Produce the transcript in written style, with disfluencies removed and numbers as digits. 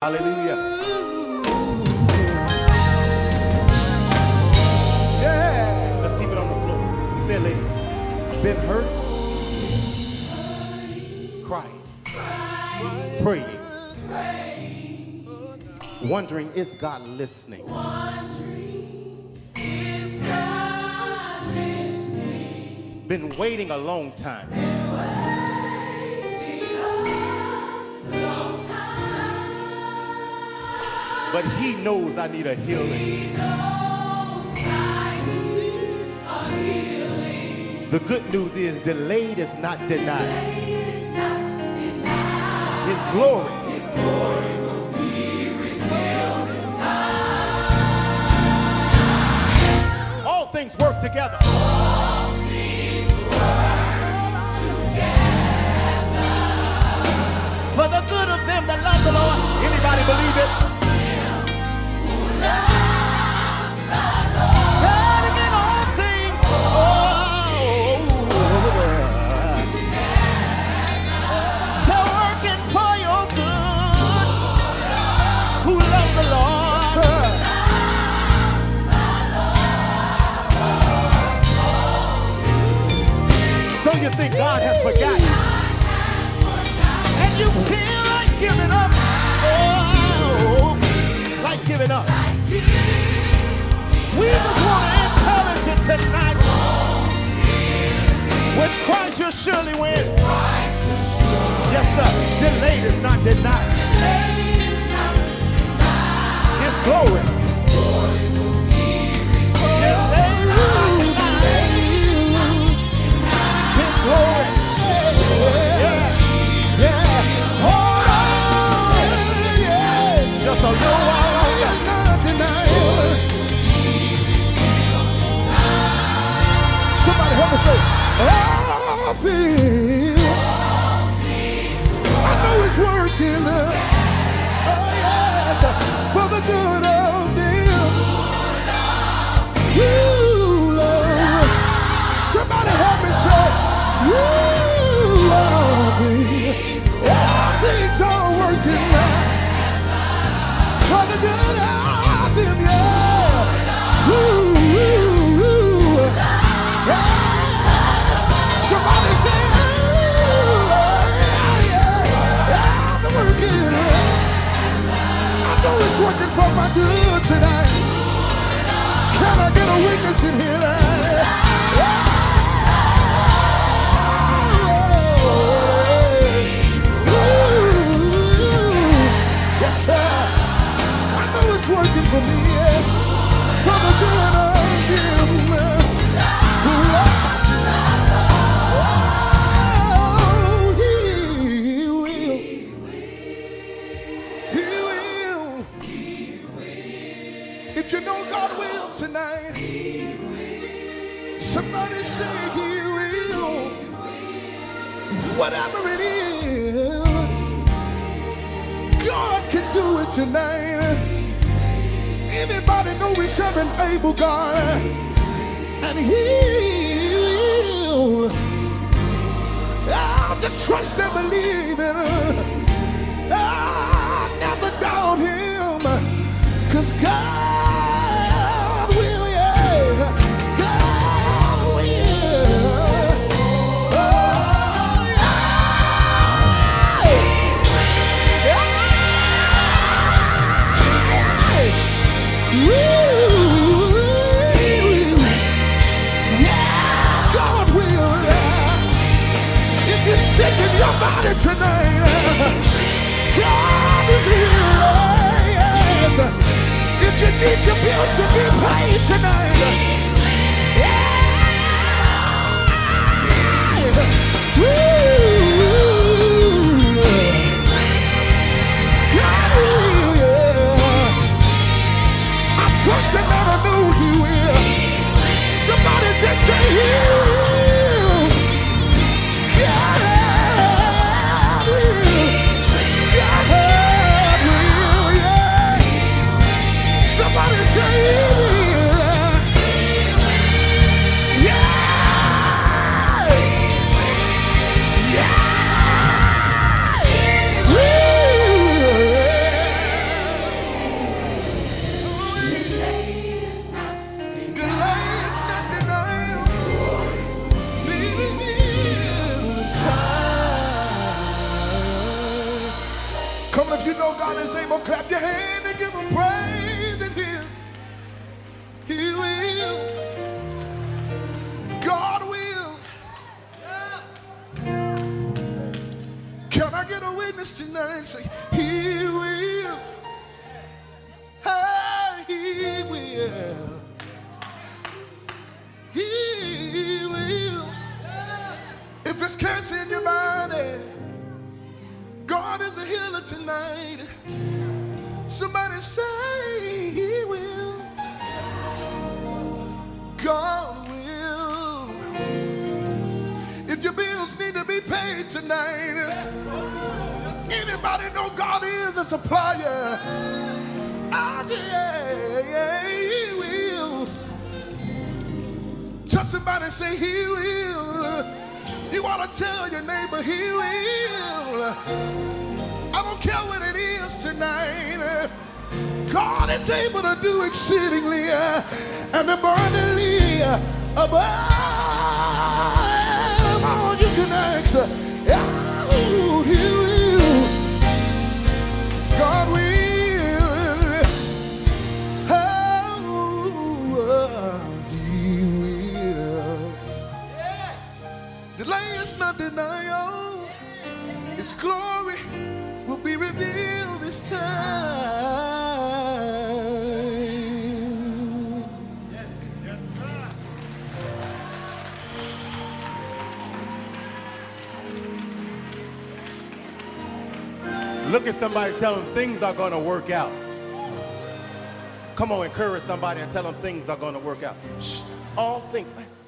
Hallelujah. Yeah. Let's keep it on the floor. You said, lady, been hurt, crying, praying, wondering, is God listening? Been waiting a long time. But he knows I need a healing. The good news is delayed is not denied. His glory will be revealed in time. All things work together. All things work together for the good of them that love the Lord. Anybody believe it? You think God has forgotten, and you feel like giving up, like giving up. We just want to encourage you tonight. With Christ you'll surely win. Yes, sir. Delayed is not denied. His glory. Glory. Yeah, yeah. Hold on. Yeah. Just a little while longer. Somebody help me say, all things. I know it's working. Oh yes, for the good of them. You, Lord. Somebody help me say, all things are working for the good of them, yeah. Somebody say, they're working. I know it's working for my good tonight. Can I get a witness in here? Yes, sir. I know it's working for me, for the good of them who love. Oh, he will. He will. If you know God will tonight, somebody say he will. Whatever it is, God can do it tonight. Anybody know we serve an able God, and he'll just trust and believe in never doubt him, because God will, yeah, God will. Sick in your body tonight, God is here. If you need your bills to be paid tonight, God will. I trust and I know he will. Somebody just say he will. God. Somebody say yeah. know God is able, clap your hand and give him praise in here. He will. God will. Can I get a witness tonight? Say, he will. Hey, he will. He will. If there's cancer in your body, God is a healer tonight. Somebody say he will. God will. If your bills need to be paid tonight, anybody know God is a supplier? Ah, yeah, he will. Tell somebody, say he will. You want to tell your neighbor he will. I don't care what it is tonight. God is able to do exceedingly and abundantly above all you can ask. Oh, he will. God will. Oh, he will. Delay is not denial. His glory will be revealed this time. Yes, yes, sir. Look at somebody, tell them things are going to work out. Come on, encourage somebody and tell them things are going to work out. Shh, all things.